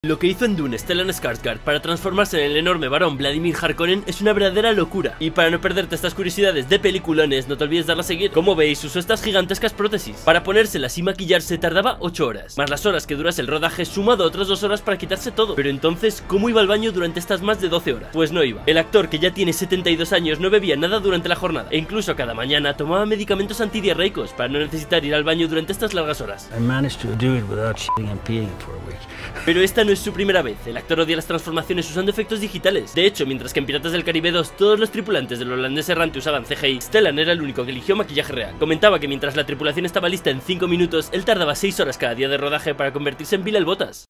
Lo que hizo en Dune Stellan Skarsgård para transformarse en el enorme varón Vladimir Harkonnen es una verdadera locura. Y para no perderte estas curiosidades de peliculones, no te olvides darle a seguir. Como veis, usó estas gigantescas prótesis. Para ponérselas y maquillarse tardaba 8 horas, más las horas que durase el rodaje sumado a otras 2 horas para quitarse todo. Pero entonces, ¿cómo iba al baño durante estas más de 12 horas? Pues no iba. El actor, que ya tiene 72 años, no bebía nada durante la jornada, e incluso cada mañana tomaba medicamentos antidiarreicos para no necesitar ir al baño durante estas largas horas. Pero esta no es su primera vez. El actor odia las transformaciones usando efectos digitales. De hecho, mientras que en Piratas del Caribe 2 todos los tripulantes del holandés errante usaban CGI, Stellan era el único que eligió maquillaje real. Comentaba que mientras la tripulación estaba lista en 5 minutos, él tardaba 6 horas cada día de rodaje para convertirse en Bilal Botas.